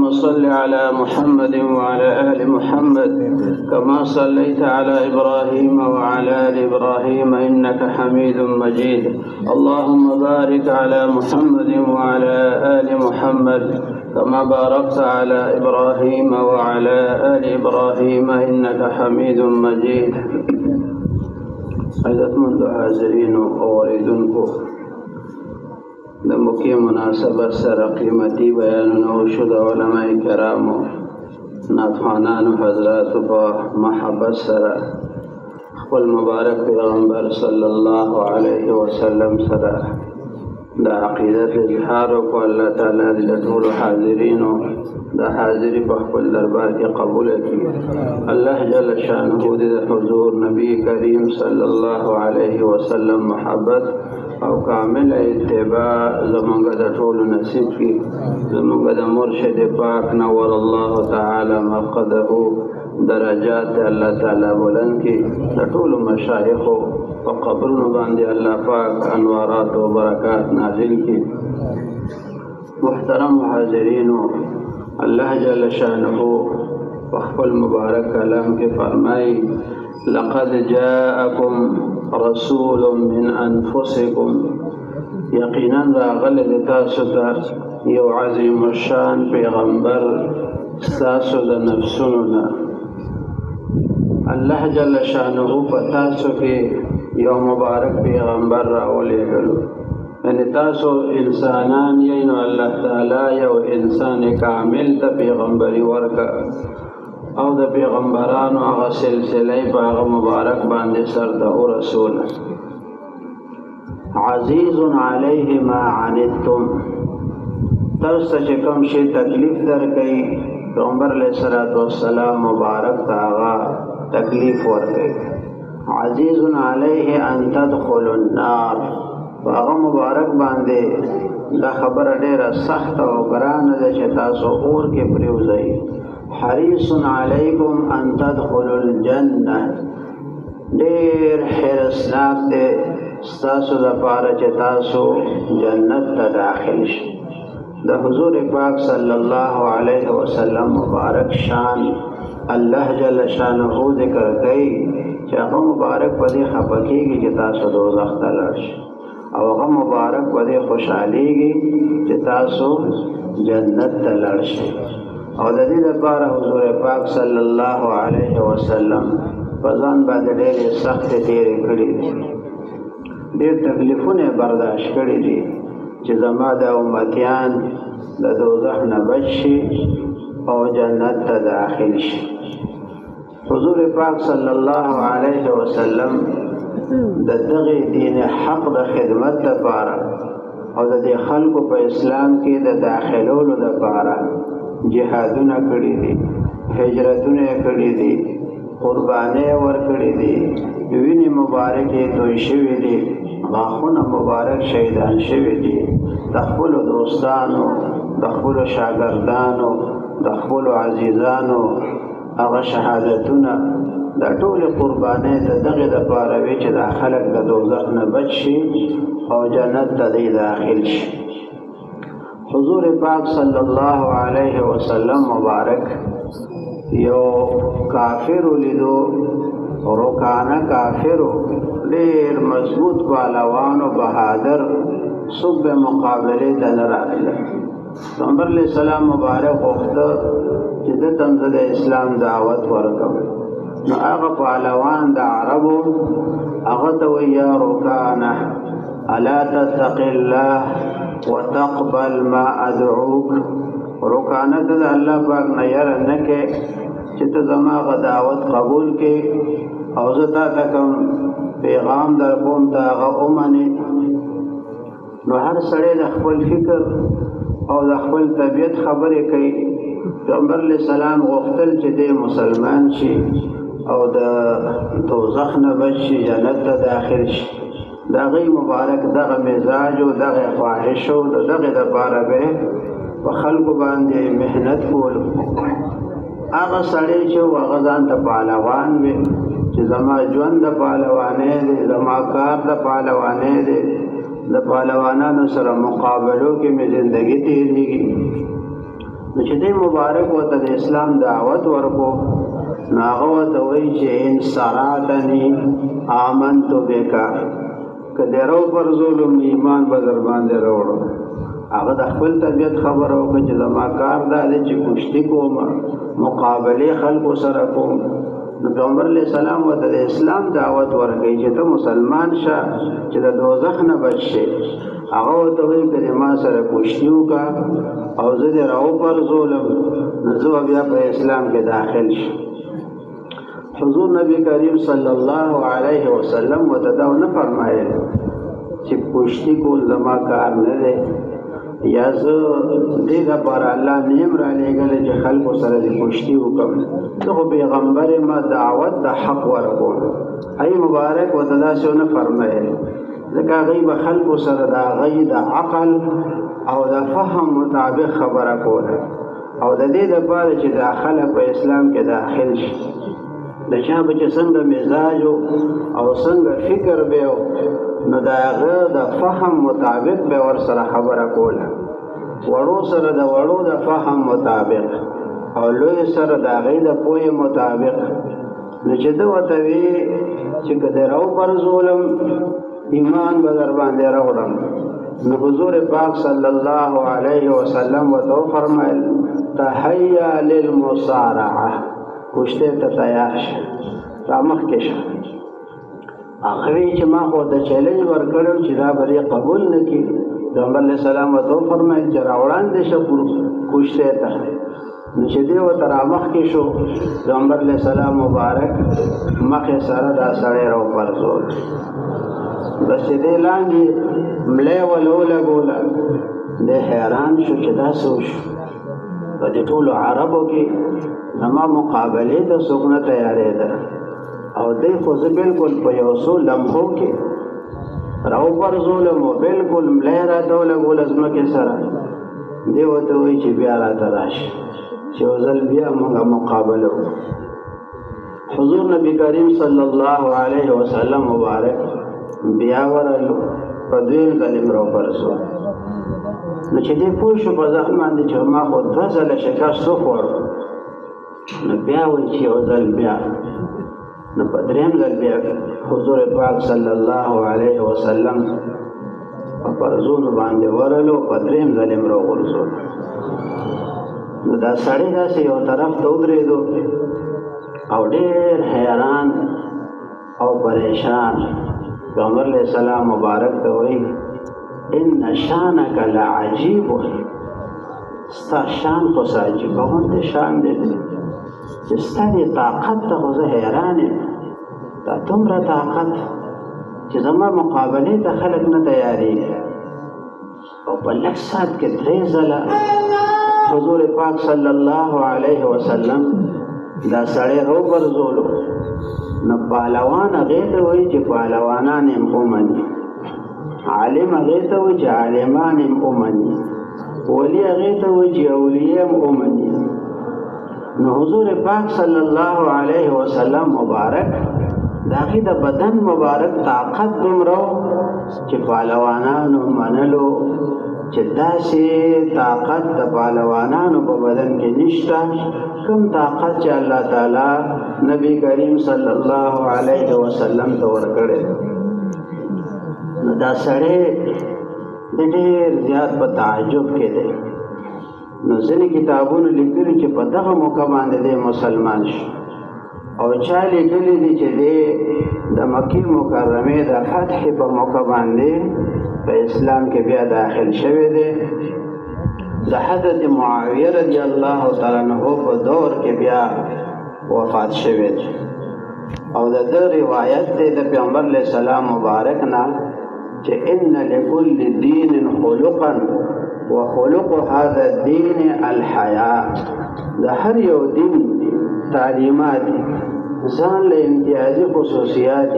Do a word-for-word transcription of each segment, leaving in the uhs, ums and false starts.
صل على محمد وعلى آل محمد كما صليت على إبراهيم وعلى آل إبراهيم إنك حميد مجيد. اللهم بارك على محمد وعلى آل محمد كما باركت على إبراهيم وعلى آل إبراهيم إنك حميد مجيد. عزتمند حاضرین و اوریدونکو، د مکې مناسبت سره قیمتي بیانونه وشو د علماء کرامو ناتخوانانو حضراتو په محبت سره خپل مبارک پیغمبر صلی الله علیه وسلم سره د عقیدت اظهار وکړو. الله تعالی دې د ټولو حاضرینو د حاضري په خپل دربار کې قبول کړي. الله جل شانه دې د حضور نبی کریم صلی الله علیه وسلم محبت او کامل اتباع زمونږ د ټولو نصیب کړي. زمونږ د مرشد پاک نور الله تعالی مقعده درجات الله تعالی بلند کړي. د ټولو مشایخو په قبرونو باندې الله پاک انوارات او برکات نازل کړي. محترم حاضرینو، اللہ جل شانہ خپل مبارک کلام کې فرمایي لقد جاءكم رسول من انفسكم، یقینا راغلی د تاسو ته یو عظیم الشان پیغمبر ستاسو د نفسونو نه. الله جل شانہ په تاسو کې یو مبارک پیغمبر راولېږلو. یعنی تاسو انسانان یې نو الله تعالی یو انسان کامل ته پیغمبري ورکړه او د پیغمبرانو هغه سلسله په هغه مبارک باندې سر ته ورسوله. عزیز علیه ما عنتم، تاسو چې کوم شی تکلیف درکوي پیغمبر علیه الصلاة والسلام مبارک ته هغه تکلیف ورکوي. عزیز علیه ان تدخلوا النار، هغه مبارک باندې دا خبره ډیره سخت او ګرانه ده چې تاسو اور کې پریوځئ. حریص علیکم ان تدخلوا الجنه، ډیر حرصناک دی ستاسو لپاره چې تاسو جنت ته داخل شئ. د حضور پاک صلی الله علیه وسلم مبارک شان الله جل شانه ذکر کوي چې هغه مبارک په دې خفه کېږي چې تاسو دوزخ ته لاړ شئ، او هغه مبارک په دې خوشحالیږي چې تاسو جنت ته لاړ شئ. او د دې لپاره حضور پاک صلی الله علیه وسلم په ځان باندې ډېرې سختې تېرې کړي دي، ډېر تکلیفونه برداشت کړي دي چې زما د امتیان د دوزخ نه بچ شي او جنت ته داخل شي. حضور پاک صلی الله علیه وسلم د دغه دین حق د خدمت لپاره او د دې خلکو په اسلام کې د داخلولو لپاره جهادونه کړي دي، هجرتونه کړي دي، قربانۍ ورکړي دي، وینې مبارکې توی شوي دي، غاښونه مبارک شهیدان شوي دي. د خپلو دوستانو، د خپلو شاګردانو، د خپلو عزیزانو هغه شهادتونه دا ټول قربانۍ د دغه لپاره وي چې دا خلک د دوزخ نه بچ شي او جنت ته دی داخل شي. حضور پاک صلی الله علیه وسلم مبارک یو کافر لیدو، رکانه کافرو، ډېر مضبوط پهلوان او بهادر، څوک به مقابلې ته نه راغله. پیغمبر علیه السلام مبارک غوښته چې ده ته هم زه د اسلام دعوت ورکړم. نو هغه پهلوان د عربو هغه ته وایي یا رکانه الا تتق الله وتقبل ما ادعوک. رکانه ته د الله پاک نه یره نه کې چې ته زما هغه دعوت قبول کې او زه تا ته کوم پیغام در کوم ته هغه ومنې. نو هر سړی د خپل فکر او د خپل طبیعت خبرې کوي. پیغمبر علیه السلام غوښتل چې دی مسلمان شي او د دوزخ نه بچ شي، جنت ته داخل شي. د هغې مبارک دغه مزاج او دغه خواهش او د دغې دپاره به په خلکو باندې محنت کولو. هغه سړی چې و هغه ځان ته پهلوان وي چې زما ژوند د پهلوانۍ دی، زما کار د پهلوانۍ دی، د پهلوانانو سره مقابلو کې مې زندګي تېرېږي. نو چې دې مبارک ورته د اسلام دعوت ورکو نو هغه ورته وایي چې ان سراتني آمنت بک که دې رو پر ظلم ایمان به در باندې راوړو هغه د خپل طبیعت خبره وکړه چې زما کار دا دی چې کشتي کوم مقابلې خلکو سره کوم نو پیغمبر علیه السلام ورته د اسلام دعوت ورکوي چې ته مسلمان شه چې د دوزخ نه بچ شې هغه ورته وایي که دې ما سره کشتي وکړه او زه دې راوپرځولم نو زه به بیا په اسلام کې داخل شم حضور نبی کریم صلی الله علیه وسلم ورته دا ونه فرمایل چې کشتي کول زما کار نه دی یا زه دې لپاره الله نیم را لېږلی چې خلکو سره دې کشتي وکړم زه خو پیغمبر ما دعوت د حق ورکوم ای مبارک ورته داسې ونه فرمایل ځکه هغوی به خلکو سره د هغوی د عقل او د فهم مطابق خبره کوله او د دې لپاره چې دا خلک په اسلام کې داخل شي د چا به چې څنګه مزاج او څنګه فکر به نو د هغه د فهم مطابق به ورسره خبره کوله وړو سره د وړو د فهم مطابق او لوی سره د هغې د پوهې مطابق نو چې ده ورته وي چې که دې راوپرځولم ایمان به در باندې راوړم نو حضور پاک صلی الله علیه وسلم ورته وفرمیل تحیا للمصارعه کشتې ته تیار شه را مخکې شه هغه وی چې ما خو د چیلنج ورکړی چې دا به دې قبول نه کړي پیغمبر علیه السلام ورته وفرمیل چې را وړاندې شه کشتې ته نو چې دې ورته را مخکې شو پیغمبر علیه السلام مبارک مخې سره دا سړی راوپرځول بس چې دې لاندې ملی وله ولګوله دی حیران شو چې دا څه وشو په دې ټولو عربو کې زما مقابلې ته څوک نه تیارېده او دی خو زه بلکل په یو څو لمحو کې راوپرځولم او بلکل ملی راته ولګوله ځمکې سره دی ورته وایي چې بیا راته راشي چې یو ځل بیا موږ مقابله وکړو حضور نبی کریم صلی الله علیه وسلم مبارک بیا ورالو په دویم ځل یې راوپرځول نو چې دی پوه شو په ځان باندې چې ما خو دوه ځله شکست وخوړو نو بیا وایي چې یو ځل بیا نو په درېیم ځل بیا حضور پاک صلی الله علیه وسلم په پرزونو باندې ورالو په درېیم ځل یې راوغورځول نو دا سړی داسې یو طرف ته ودرېدو او ډېر حیران او پریشان پیغمبر علیه السلام مبارک ته وایي ان شانک لعجیب ستا شان خو څه عجیبه غوندې شان دی چې ستا دې طاقت ته خو زه حیران یم دا دومره طاقت چې زما مقابلې ته خلک نه تیارېږي او په لږ ساعت کې درې ځله حضور پاک صلی الله علیه وسلم دا سړی راوپرځولو نو پهلوان هغې ته وایي چې پهلوانان یې ومني عالم هغې ته وایي چې عالمان یې ومني ولی هغې ته وایي چې اولیه یې ومني نو حضور پاک صلی الله علیه وسلم مبارک د هغې د بدن مبارک طاقت دومره چې پهلوانانو منلو چې داسې طاقت د پهلوانانو په بدن کې نشته کوم طاقت چې الله تعالی نبی کریم صلی الله علیه وسلم ته ورکړی نو دا سړی د ډېر زیات په تعجب کې دی نو ځینې کتابونو لیکلي چې په دغه موقع باندې دی مسلمان شو او چا لیکلي دي چې دی د مکې مکرمې د فتح په موقع باندې په اسلام کې بیا داخل شوی دی د حضرت معاویه رضی الله تعالی عنہ په دور کې بیا وفات شوی دی او د ده روایت دی د پیغمبر علیه السلام مبارک نه چې ان لكل دین خلقا وخلق هذا الدین الحیاء د هر یو دین تعلیمات ځان له امتیازي خصوصیات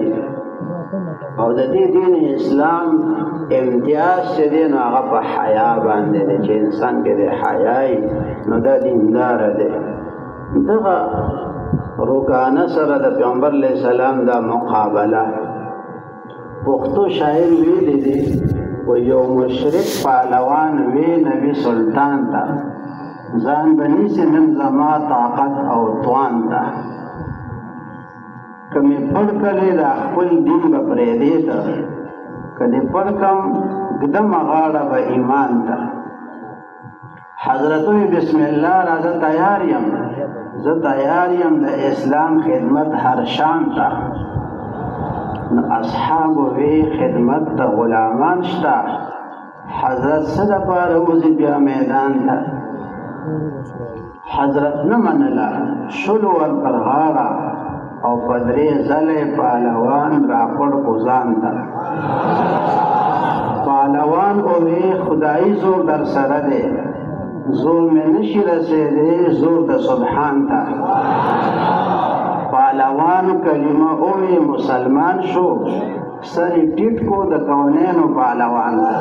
او د دې دین اسلام امتیاز چې دی نو هغه په حیا باندې دی چې انسان کې د حیاي نو دا دیندار دی دغه روکانه سره د پیغمبر علیه السلام دا مقابله پښتو شاعر ویلی دی و یو مشرک پهلوان وی نبی سلطان ته ځان به نیسي نن زما طاقت او توان ته که مې پړ کړې د خپل دین به پرېږدې ته که دې پړ کړم ږدمه غاړه به ایمان ته حضرت وی بسم الله راځه تیار یم زه تیار یم د اسلام خدمت هر شان ته نو اصحابو وی خدمت د غلامان شته حضرت څه دپاره وځي بیا میدان ته حضرت نه منله شلو ورتر غاړه او په درې ځلې پهلوان راپړ خو ځان ته پهلوان ووی خدایي زور در سره دی زور مې نشي رسېدی زور د سبحان ته پهلوان کلمه ووی مسلمان شو سر یې ټیټ کو د کونینو پهلوان ته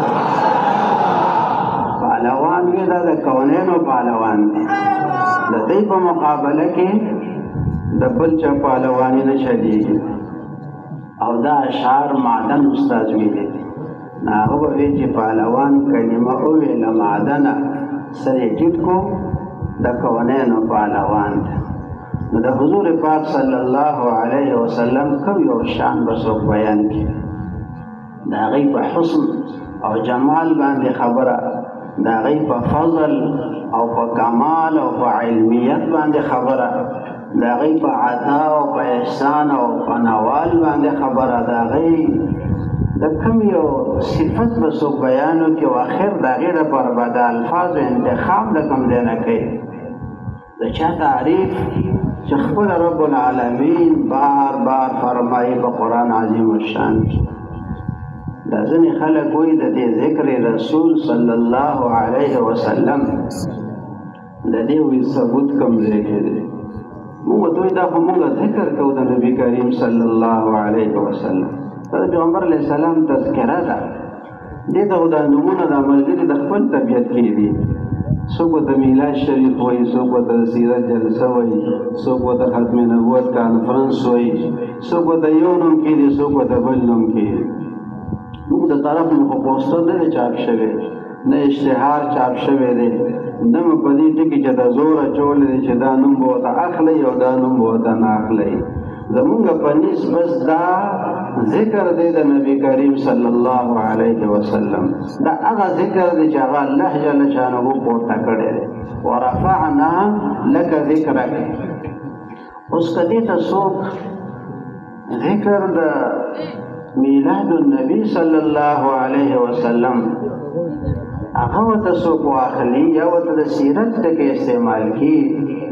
پهلوان وی دا د کونینو پهلوان دی د دې په مقابله کې د بل چا پهلواني نه چلېږي او دا اشعار معدن استاد ویلي نو هغه به وایي چې پهلوان کلمه وویله معدنه سر یې ټیټ کو د کونینو پهلوان دی نو د حضور پاک صلی الله علیه وسلم کوم یو شان به څوک بیان کړي د هغې په حسن او جمال باندې خبره د هغې په فضل او په کمال او په علمیت باندې خبره د هغې په عطا او په احسان او په نوال باندې خبره د هغې د کوم یو صفت به څوک بیان وکړي او اخر د هغې دپاره به د الفاظو انتخاب د کوم ځای نه کوي د چا تعریف چې خپل رب العالمین بار بار فرمایي په قرآن عظیم الشان کې دا ځینې خلک وایي د دې ذکر رسول صلی الله علیه وسلم د دې وی ثبوت کوم ځای کې دی موږ دوی دا خو موږ ذکر کوو د نبي کریم صلی الله علیه وسلم دا د پیغمبر علیه السلام تذکره ده دې ته خو دا نومونه د ملګري د خپل طبیعت کې دي څوک ورته میلاد شریف وایي څوک ورته سیرت جلسه وایي څوک ورته ختم نبوت کانفرنس وایي څوک ورته یو نوم کېږي څوک ورته بل نوم کېږي موږ د طرف نه خو پوسټر نه دی چاپ شوی نه اشتهار چاپ شوی دی نه مو په دې ټکي چې د زور اچولی دی چې دا نوم به ورته اخلئ او دا نوم به ورته نه اخلئ زمونږ په نیز بس دا ذکر دی د نبی کریم صلی الله علیه وسلم دا هغه ذکر دی چې هغه الله جل شانه پورته کړی دی ورفعنا لک ذکرک اوس که دې ته څوک ذکر د میلاد النبی صلی الله علیه وسلم هغه ورته څوک واخلي یا ورته د سیرت ټکي استعمال کړي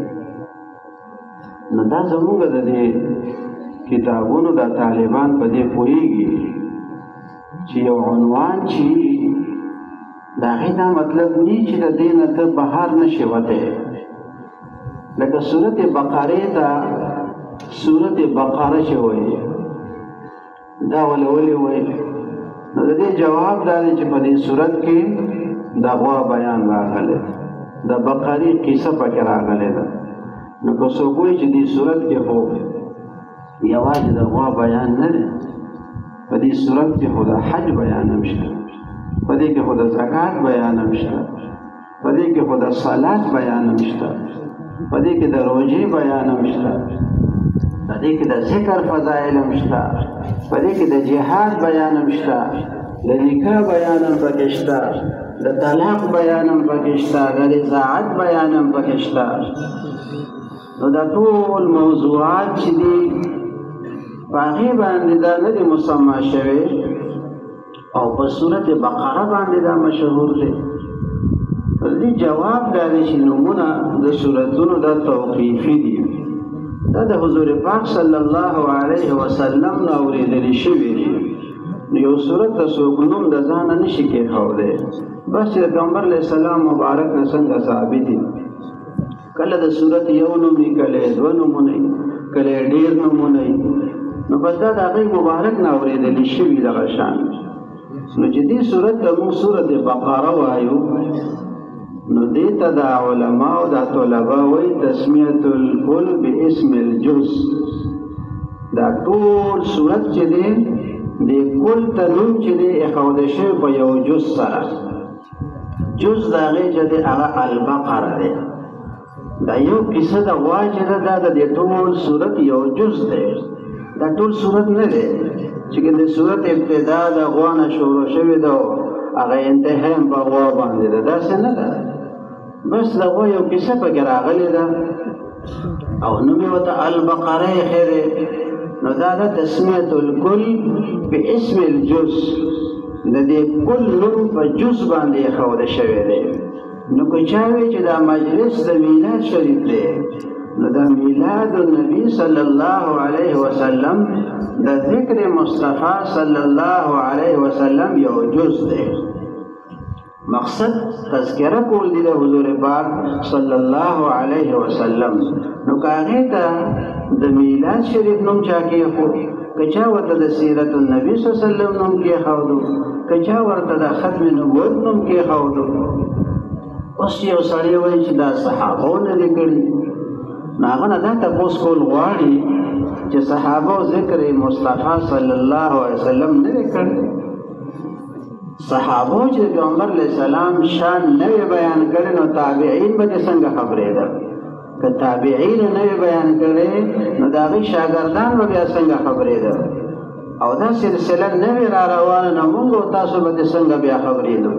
نو دا زموږ د دې کتابونو د طالبان په دې پوهېږي چې یو عنوان چې د هغې دا مطلب نه چې د دې نه ته بهر نشې وتی لکه سورت بقرې ته سورت بقره چې وایي دا ولې ولې وایي نو د دې جواب دا دی چې په دې صورت کې د غوا بیان راغلی د بقرې قصه پکې راغلی ده نو که څوک وایي چې دې صورت کې خو یوازې د غوا بیان نه دی په دې صورت کې خو د حج بیان هم شته په دې کې خو د زکات بیان هم شته په دې کې خو د صلات بیان هم شته په دې کې د روژې بیان هم شته په دې کې د ذکر فضایل هم شته په دې کې د جهاد بیان هم شته د نکاح بیان هم پکې شته د طلاق بیان هم پکې شته د رضاعت بیان هم پکې شته نو دا ټول موضوعات چې دي په هغې باندې دا نه دي مسما شوی او په صورت بقره باندې دا مشهور دی دې جواب دا دی چې نومونه د صورتونو دا توقیفي دي دا د حضور پاک صلی الله علیه وسلم نه اورېدلي شوي دي نو یو صورت د څوک نوم د ځانه نشي کېښودی بس چې د پیغمبر علیه السلام مبارک نه څنګه ثابت دي کله د صورت یو نوم وي کله یې دوه نومونه وي کله یې ډېر نومونه وي نو بس دا د هغې مبارک نه اورېدلي شوي دغه شان نو چې دې صورت ته موږ صورت بقره وایو نو دې ته د علماو دا طلبه وایي تسمیة الکل باسم الجز دا ټول صورت چې دی دې کل ته نوم چې دی ایښودی شوی په یو جز سره جز د هغې چې دی هغه البقره دی. دا یو کیسه د غوا چې ده دا د دې ټول صورت یو جز دی، دا ټول صورت نه دی چې د صورت ابتدا د غوا نه شروع شوې ده او هغه انتها هم په غوا باندې ده، داسې نه ده. بس د غوا یو کیسه پکې راغلې ده او نوم یې ورته البقره ایښی دی. نو دا ده تسمیة الکل باسم الجز، د دې کل نوم په جز باندې ایښودل شوی دی. نو که چا وی چې دا مجلس د میلاد شریف دی، نو دا میلاد النبی صلی الله علیه وسلم د ذکر مصطفی صلی الله علیه وسلم یو جز دی. مقصد تذکره کول دی د حضور پاک صلی الله علیه وسلم. نو که هغې ته د میلاد شریف نوم چا کېښود، که چا ورته د سیرت النبی صلی الله علیه وسلم نوم کېښودو، که چا ورته د ختم نبوت نوم کېښودو. اوس یو سړی وایي چې دا صحابو نه دي کړي، نو هغه نه دا تپوس کول غواړي چې صحابو ذکر مصطفی صلی الله علیه وسلم نه دی کړی. صحابو چې پیغمبر علیه السلام شان نه وی بیان کړی، نو تابعین به دې څنګه خبرېده؟ که تابعین نه وی بیان کړی، نو د هغې شاګردان به بیا څنګه خبرېده؟ او دا سلسله نه وی را روانه، نو موږ او تاسو به دې څنګه بیا خبرېدو؟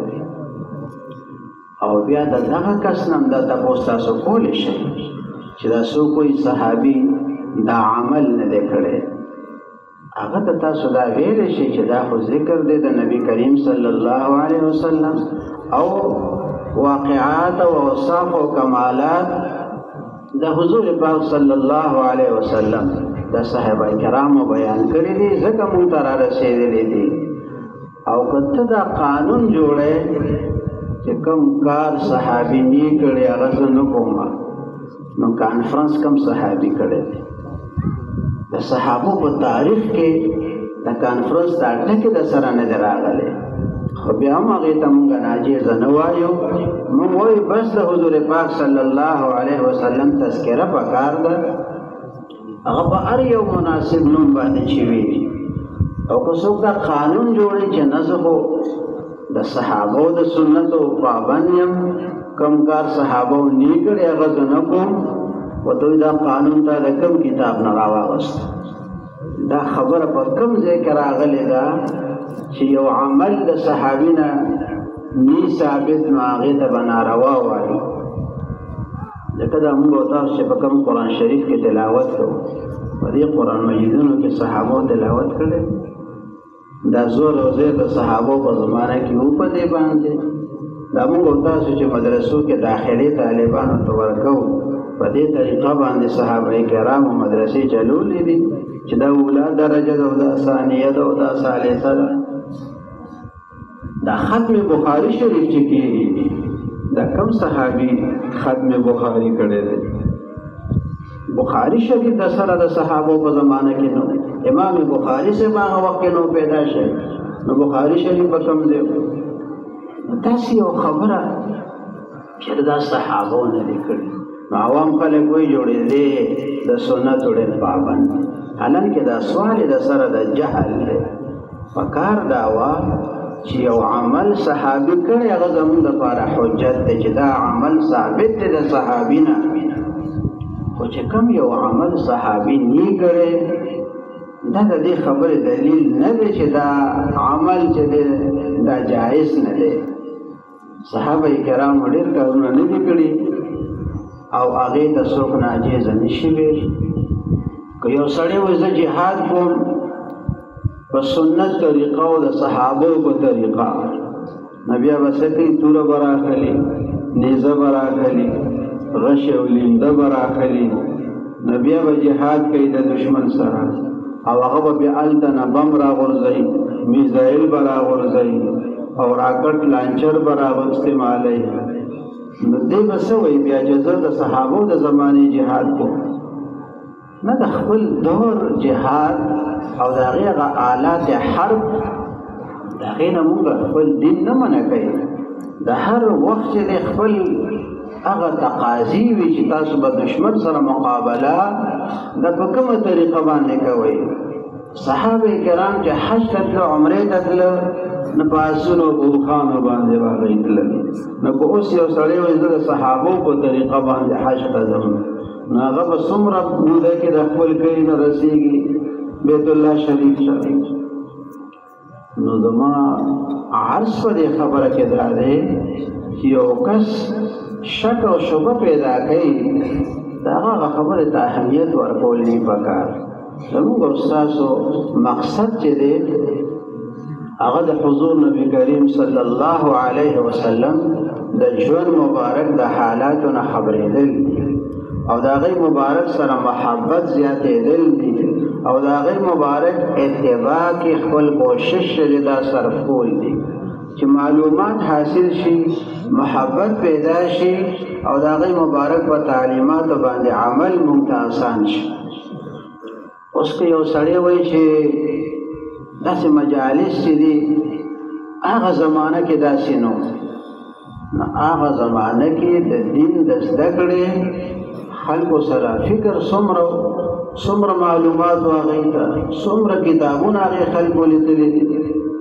او بیا د دغه کس نه هم دا تپوس تاسو کولی شئ چې دا څوک وایي صحابي دا عمل نه دی کړی. هغه ته تاسو دا ویلی شئ چې دا خو ذکر دی د نبی کریم صلی الله علیه وسلم او واقعات او اوصاف او کمالات د حضور پاک صلی الله علیه وسلم د صحابه کرامو بیان کړي دي، ځکه مونږ ته را رسېدلي دي. او که ته دا قانون جوړی چې کوم کار صحابي نه کړی هغه زه نه کوم، نو کانفرنس کوم صحابي کړی دی؟ د صحابو په تاریخ کې د کانفرنس دا ټکي د سره نه دی راغلی، خو بیا هم هغې ته مونږ ناجیزه نه وایو. مونږ وایو بس د حضور پاک صلی الله علیه وسلم تذکره پکار ده، هغه په هر یو مناسب نوم باندې چې وي. او که څوک دا قانون جوړي چې نه زه خو د صحابو د سنتو پابند یم، کم کار صحابو نه کړی هغه زه نه کوم، و دوی دا قانون ته د کوم کتاب نه راواغست؟ دا خبره په کوم ځای کې راغلې ده چې یو عمل د صحابي نه نی ثابت، نو هغې ته به ناروا وایي؟ ځکه دا موږ او تاسو چې په کوم قرآن شریف کې تلاوت کوو، په دې قرآن مجیدونو کې صحابو تلاوت کړی، دا زور او زیر د صحابو په زمانه کې و په دې باندې. دا موږ او تاسو چې مدرسو کې داخلي طالبانو ته ورکوو، په دې طریقه باندې صحابه کرامو مدرسې چلولې دي چې دا اوله درجه ده او دا ثانیه ده او دا ثالثه ده. دا ختم بخاري شریف چې کېږي، دا کوم صحابي ختم بخاري کړی دی؟ بخاري شریف د سره د صحابو په زمانه کې نو امام بخاري سے هغه وخت کې نو پیدا شي، نو بخاري شریف په کوم ځای؟ داسې یو خبره چې دا صحابو نه دی کړې، نو عوام خلک وایي جوړېدې د سنتو ډېر پابند. حالانکې دا سوال د سره د جهل دی. پکار دا وه چې یو عمل صحابي کړی، هغه زموږ دپاره حجت دی چې دا عمل ثابت دی د صحابي نه. خو چې کوم یو عمل صحابي نه کړی، دا د دې خبرې دلیل نه دی چې دا عمل چې دی دا جایز نه دی. صحابه کرامو ډېر کارونه نه دي کړي او هغې ته څوک ناجیزه نه شي ویل. که یو سړی وایي زه جهاد کوم په سنت طریقه او د صحابو په طریقه، نو بیا به څه کوي؟ توره به راخلي، نیزه به راخلي، غش او لینده به راخلي، نو بیا به جهاد کوي د دشمن سره، او هغه به بیا هلته نه بم راغورځوي، میزایل به راغورځوي او راکټ لانچر به رااستعمالوي. نو دی به څه وایي بیا چې زه د صحابو د زمانې جهاد کوم؟ نه، د خپل دور جهاد او د هغې هغه آلات حرب، د هغې نه مونږ خپل دین نه منع کوي. د هر وخت چې د خپل هغه تقاضي وي چې تاسو به دشمن سره مقابله د په کومه طریقه باندې کوئ. صحابه کرام چې حج ته تلل، عمرې ته تلل، نه په آسونو په اوښانو باندې به هغوی تلل. نو که اوس یو سړی وایي زه د صحابو په طریقه باندې حج ته ځم، نو هغه به څومره موده کې د خپل کلي نه رسېږي بیت الله شریف ته. نو زما عرض په دې خبره کې دا دی چې یو کس شک او شبه پیدا کوي، د هغه خبرې ته اهمیت ورکول نه پکار. زموږ او ستاسو مقصد چې دی هغه د حضور نبی کریم صلی الله علیه وسلم د ژوند مبارک د حالاتو نه خبرېدل دي او د هغې مبارک سره محبت زیاتېدل دي او د هغې مبارک اتباع کې خپل کوشش چې دا صرف کول دي چې معلومات حاصل شي، محبت پیدا شي او د هغې مبارک په تعلیماتو باندې عمل مونږ ته آسان شي. اوس که یو سړی وایي چې داسې مجالس چې دي هغه زمانه کې داسې نو، نو هغه زمانه کې د دین د زده کړې خلکو سره فکر څومره څومره معلومات و هغې ته څومره کتابونه هغې خلکو لیدلي دي.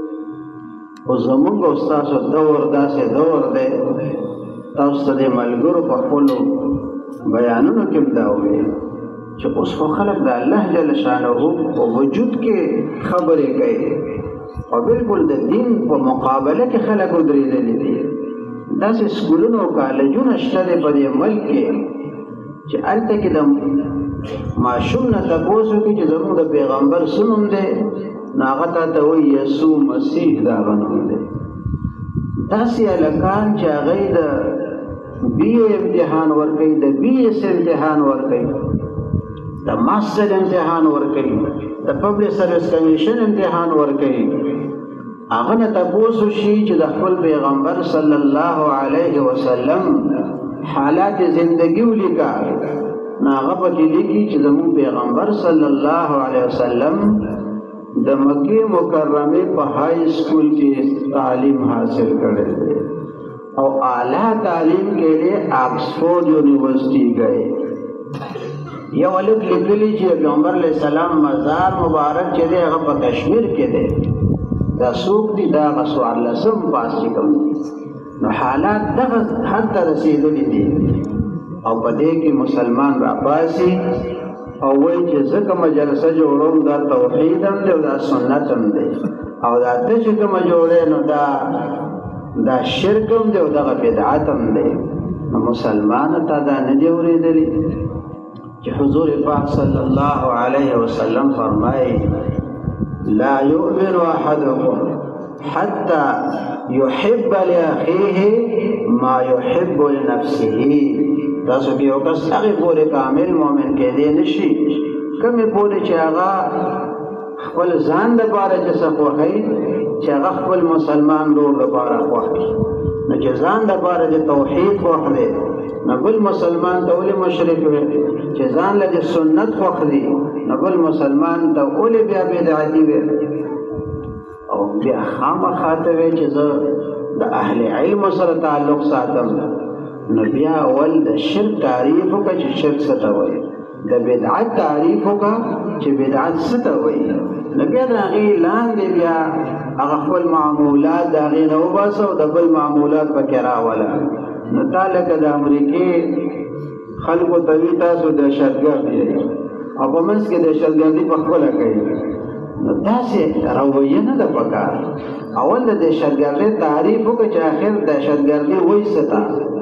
خو زمونږ او ستاسو دور داسې دور دی، تاسو ته د ملګرو په خپلو بیانونو کې هم دا وویل چې اوس خو خلک د الله جل شانه په وجود کې خبرې کوي او بالکل د دین په مقابله کې خلک ودرېدلي دي. داسې سکولونه او کالجونه شته دی په دې ملک کې چې هلته کې د ماشوم نه تپوس وکړي چې زموږ د پیغمبر څه نوم دی، نو هغه تا ته وایي یسوع مسیح د هغه نوم دی. داسې هلکان چې هغوی د بي اے امتحان ورکوي، د بي ایس امتحان ورکوي، د ماسټر امتحان ورکوي، د پبلک سروس کمیشن امتحان ورکوي، هغه نه تپوس وشي چې د خپل پیغمبر صلی الله علیه وسلم حالات زندگی ولیکه، نو هغه پکې لیکي چې زموږ پیغمبر صلی الله علیه وسلم د مکې مکرمې په های سکول کې تعلیم حاصل کړی دی او اعلیٰ تعلیم کے لیے آکسفورڈ یونیورسٹی گئے. یو الف لیکلی چې پیغمبر علیہ السلام مزار مبارک چې دی هغه په کشمیر کې دی، دا څوک دي؟ دا هغه څوارلسم پاس چې کوم دي. نو حالات دغه حد ته رسېدلي دي او په دې کې مسلمان راپاسي او وایي چې زه کومه جلسه جوړوم دا توحید هم دی او دا سنت هم دی او دا ته چې کومه جوړې نو دا دا شرک هم دی او دغه بدعت هم دی. نو مسلمان ته دا نه دی اورېدلي چې حضور پاک صلی الله علیه وسلم فرمایي لا یؤمن احدکم حتی یحب لاخیه ما یحب لنفسه. تاسو کې یو کس هغې پورې کامل مؤمن کېدی نه شي کومې پورې چې هغه خپل ځان دپاره چې څه خوښوي چې هغه خپل مسلمان ورور دپاره خوښ کړي. نو چې ځان دپاره د توحید خوښ دی نو بل مسلمان ته ولې مشرک وي؟ چې ځان له د سنت خوښ دی نو بل مسلمان ته ولې بیا بدعتي وي؟ او بیا خامخا ته وی چې زه د اهل علم سره تعلق ساتم، نو بیا اول د شرک تعریف وکړه چې شرک څه ته وایي، د بدعت تعریف وکړه چې بدعت څه ته وایي، نو بیا د هغې لاندې بیا هغه خپل معمولات د هغې نه وباسه او د بل معمولات پکې راوله. نو تا لکه د امریکې خلکو ته وي تاسو دهشتګرد یې او په منځ کې دهشتګردي پخپله کوي. نو داسې رویه نه ده پکار. اول د دهشتګردۍ تعریف وکړه چې آخر دهشتګردي وایي څه ته.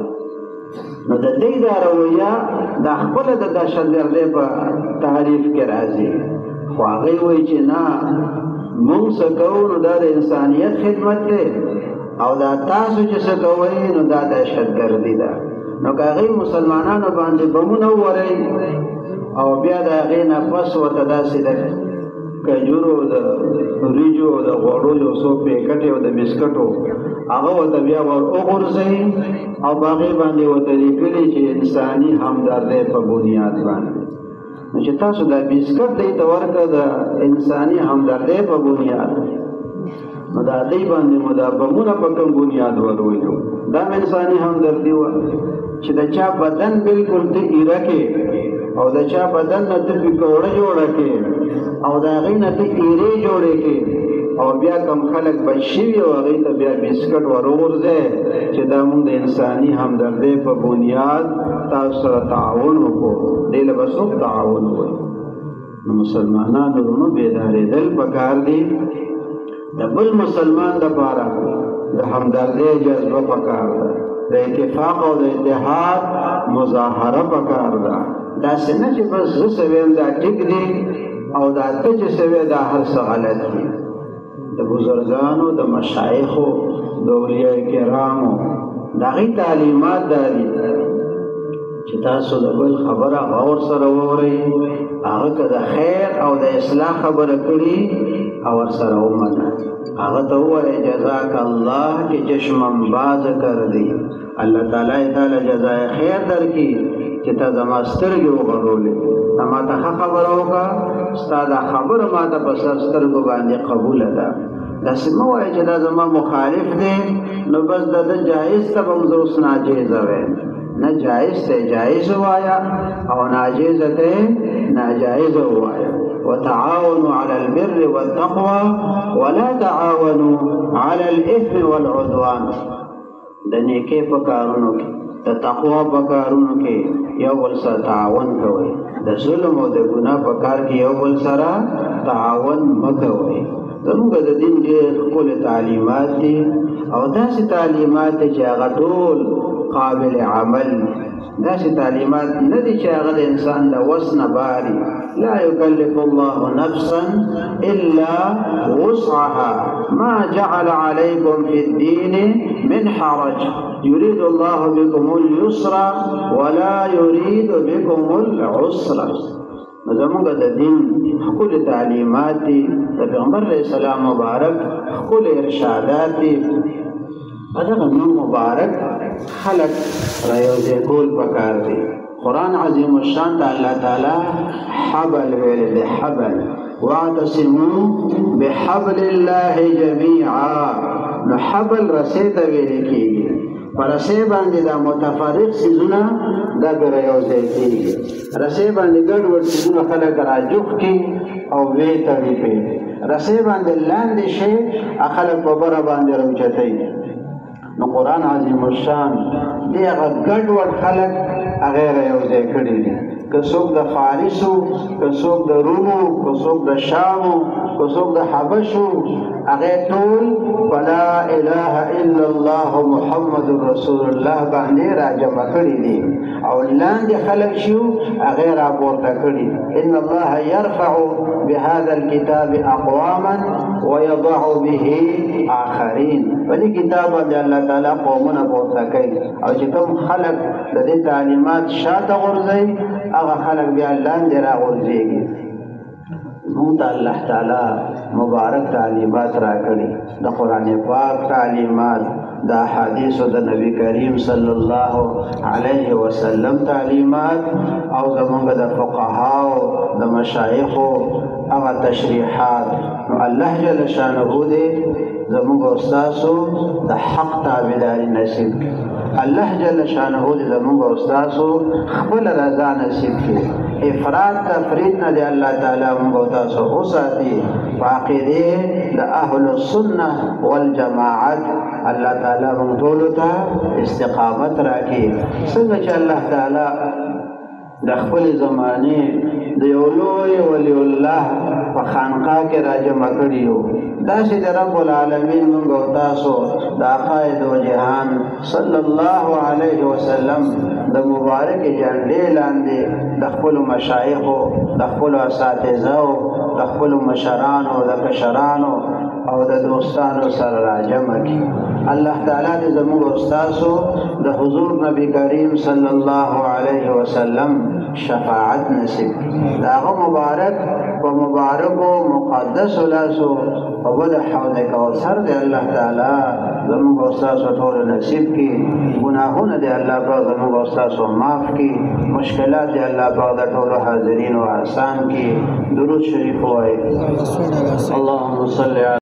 نو د دې دا رویه د خپله د دهشتګردۍ په تعریف کې راځي، خو هغوی وایي چې نه مونږ څه کوو نو دا د انسانیت خدمت دی او دا تاسو چې څه کوئ نو دا دهشتګردي ده. نو که هغوی مسلمانانو باندې بمونه ووروي او بیا د هغې نه پس ورته داسې د کجورو د وریجو د غوړو یو څو پیکټې او د بسکټو هغه ورته بیا ور وغورځوي او په هغې باندې ورته لیکلي چې انساني همدردۍ په بنیاد باندې. نو چې تاسو دا بسکټ دی ته ورکړه د انساني همدردۍ په بنیاد، نو د هغې باندې مو دا بمونه په کوم بنیاد ولویلو؟ دا م انساني همدردي وه چې د چا بدن بلکل ته ایره کې او د چا بدن نه ته پکوړه جوړه کې او د هغې نه ته ایرې جوړې کې او بیا کم خلک بچ شوي او هغوی ته بیا بسکټ ور وغورځئ چې دا مونږ د انساني همدردۍ په بنیاد تاسو سره تعاون وکړو دې له به څوک تعاون وایي نو مسلمانانو وروڼو بیدارېدل پکار دي د بل مسلمان دپاره د همدردۍ جذبه پکار ده د اتفاق او د اتحاد مظاهره پکار ده داسې نه چې بس زه څه ویم دا ټیک دی او دا ته چې څه وی دا هر څه غلط دي د بزرګانو د مشایخو د اولیاء کرامو د هغوی تعلیمات دا دي چې تاسو د بل خبره غور سره واورئ هغه که د خیر او د اصلاح خبره کړي او ورسره ومنه هغه ته ووایه جزاک الله چې چشمم بازه کردی الله تعالی تعالی جزای خیر درکړي چې تا زما سترګې وغړولې تا ما ته ښه خبره وکړه ستا دا خبره ما ته په سر سترګو باندې قبوله ده داسې مه وایه چې دا زما مخالف دی نو بس د ده جایز ته به م زه اوس ناجیزه وایم نه جایز ته جایز ووایه او ناجیزه ته ناجایزه ووایه وتعاونوا على البر والتقوى ولا تعاونوا على الإثم والعدوان د نیکۍ په کارونو کې د تقوا په کارونو کې یو بل سره تعاون کوئ د ظلم او د ګناه په کار کې یو بل سره تعاون مه کوئ زموږ د دین ډېر ښکلې تعلیمات دي او داسې تعلیمات دي چې هغه ټول قابل عمل داسې تعلیمات نه دي چې هغه د انسان له وس نه باري لا يكلف الله نفسا إلا وسعها ما جعل عليكم في الدين من حرج يريد الله بكم اليسر ولا يريد بكم العسر زموږ د دین ښکلې تعلیمات دي د پیغمبر علیه السلام مبارک ښکلې ارشادات دي دغه نوم مبارک خلق را یوځای کول پکار دي قرآن عظیم الشان ته الله تعالی حبل ویلی دی حبل واعتصموا بحبل الله جميعا نو حبل رسې ته ویل کېږي په رسې باندې دا متفرق څیزونه دا بیا یوځای کېږي رسې باندې ګډوډ څیزونه خلک راجوخ کړي او ویې تړي پرې رسې باندې لاندې شي خلک په بره باندې راوچتوي نو قرآن عظیم الشان دی هغه ګډوډ خلک هغې را یوځای کړي دي که څوک د فارسو که څوک د رومو که څوک د شامو که څوک د حبشو هغې ټول په لا اله الا الله محمد رسول الله باندې راجمع کړي دي او لاندې خلک شو هغې راپورته کړي ان الله یرفع بهذا الكتاب اقواما ويضع به آخرین په دې کتاب باندې الله تعالی قومونه پورته کوي او چې کوم خلک د دې تعلیمات شاته غورځوي هغه خلک بیا لاندې راغورځېږي موږ ته الله تعالی مبارک تعلیمات راکړي د قرآن پاک تعلیمات د احادیثو د نبی کریم صلی الله علیه وسلم تعلیمات او زموږ د فقهاو د مشایخو هغه تشریحات نو الله جل شانه دې زموږ استاسو د حق تابعداري نصیب کړي الله جل شانه دې زموږ استاسو خپل رضا نصیب کړي افراد تفرید نه دی الله تعالی موږ تاسو وساتي په عقیدې د اهل السنه والجماعت الله تعالی موږ ټول ته استقامت راکړي څنګه چې الله تعالی د خپل زمانه د یو لوی ولی الله په خانقاه کې راجمع کړي یو داسې د رب العالمین موږ او تاسو د قائد و جهان صلی الله علیه وسلم د مبارک جنډې لاندې د خپل مشایخو د خپل اساتذو د خپل مشرانو د کشرانو او د دوستانو سره راجمع کړي الله تعالی دې زموږ استادو د حضور نبی کریم صلی الله علیه وسلم شفاعت نصیب دا هغه مبارک په مبارک او مقدس لاسو او د حوض کوثر دې الله تعالی زموږ استادو ټول نصیب کړي ګناهونه دې الله پاک زموږ استادو معاف کړي مشکلات دې الله پاک د ټول حاضرین او آسان کړي درود شریف وایي اللهم صل